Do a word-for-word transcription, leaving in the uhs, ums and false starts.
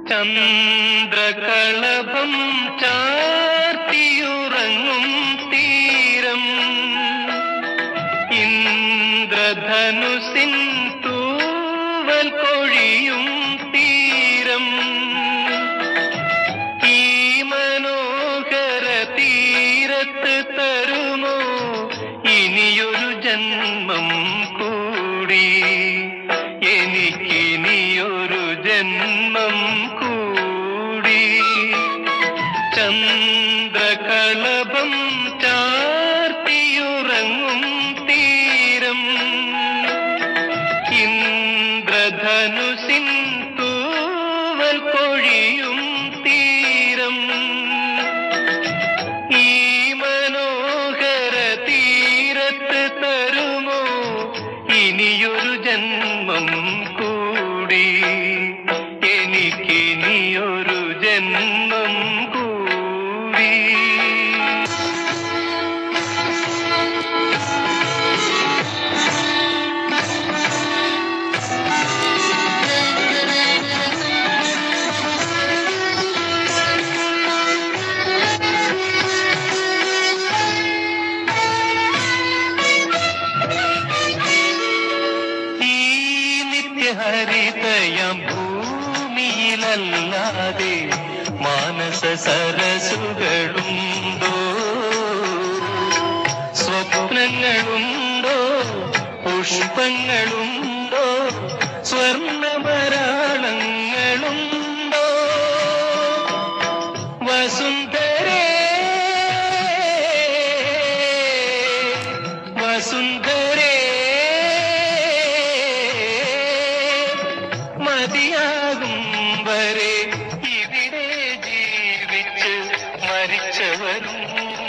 ചന്ദ്രകളഭം ചാർത്തിയുറങ്ങും തീരം ഇന്ദ്രധനുസിൻ തൂവൽ കൊഴിയും തീരം ഈ മനോഹര തീരത്ത് തരുമോ ഇനിയൊരു ജന്മം കൂടി എനിക്കിനിയൊരു ജന്മം കൂടി ചന്ദ്രകളഭം ചാർത്തിയുറങ്ങും തീരം ഇന്ദ്രധനുസിൻ തൂവൽ കൊഴിയും തീരം ഈ മനോഹര തീരത്ത് തരുമോ ഇനിയൊരു ജന്മം കൂടി എനിക്കിനിയൊരു ജന്മം കൂടി ഹരിതയം ഭൂമിയിലല്ലാതെ മാനസ സരസുകളുണ്ടോ സ്വപ്നങ്ങളുണ്ടോ പുഷ്പങ്ങളുണ്ടോ സ്വർണ്ണമരാളങ്ങളുണ്ടോ വസുന്ധരേ വസുന്ധരേ മതിയാകും വരെ ഇവിടെ ജീവിച്ച് മരിച്ചവരും